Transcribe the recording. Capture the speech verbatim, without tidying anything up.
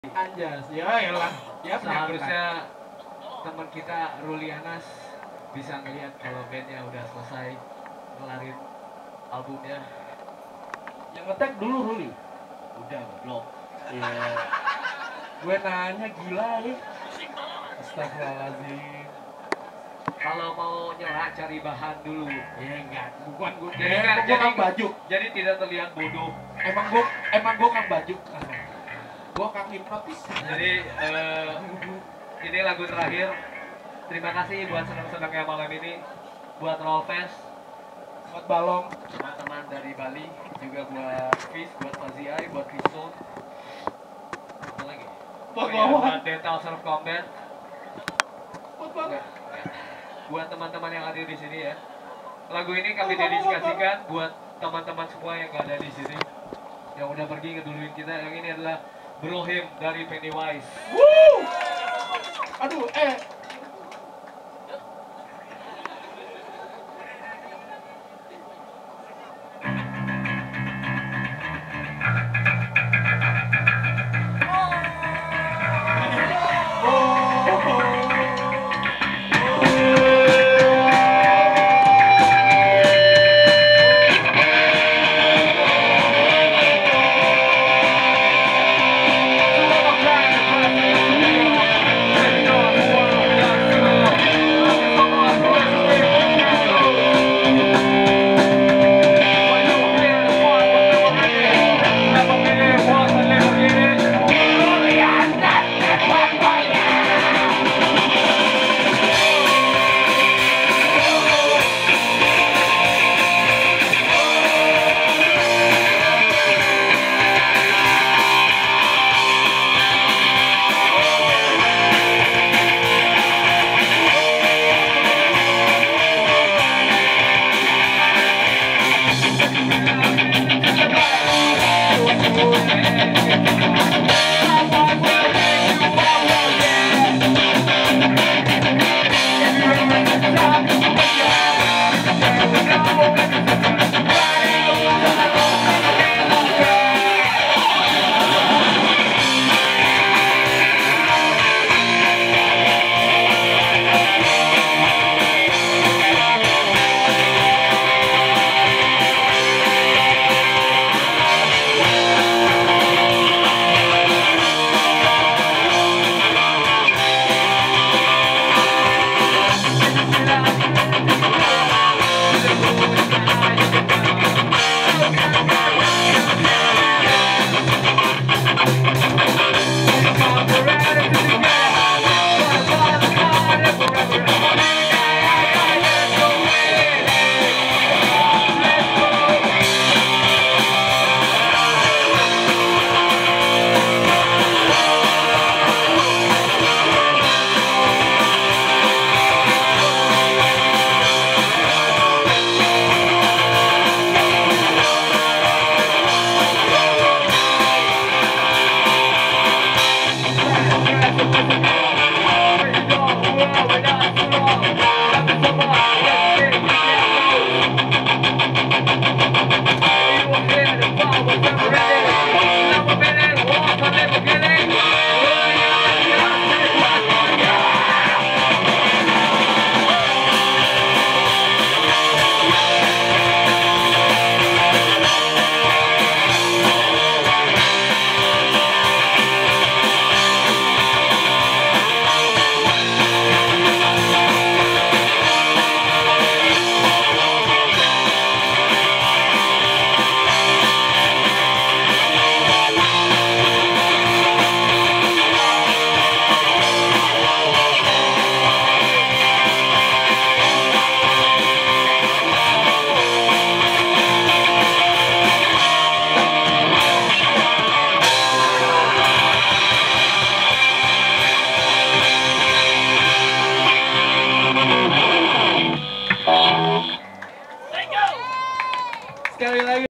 Anjas, ya elah. Ya Seharusnya teman kita Rulianas bisa ngeliat kalau bandnya udah selesai ngelarin albumnya. Yang ngetek dulu Ruli. Udah goblok. Iya. Gue nanya gila ya. Astagfirullahaladzim. Kalau mau nyela cari bahan dulu. Ya enggak, bukan gue. Jadi Eh, kan gue jadi kang baju. jadi tidak terlihat bodoh. Emang gue, emang gue kang baju. Gue kang hipnotis. Jadi eh, ini lagu terakhir. Terima kasih buat senang-senangnya malam ini, buat Rollfest, Buat balong. teman-teman dari Bali, juga buat Fish, buat Faziai, buat Kristo. Apa lagi? Buat Oh iya, bawah. buat Dental Surf Combat. Buat balong. Buat teman-teman yang hadir di sini ya. Lagu ini kami dedikasikan buat teman-teman semua yang gak ada di sini, yang udah pergi ngeduluin kita. Yang ini adalah Brohim dari Pennywise. Woo! Aduh, eh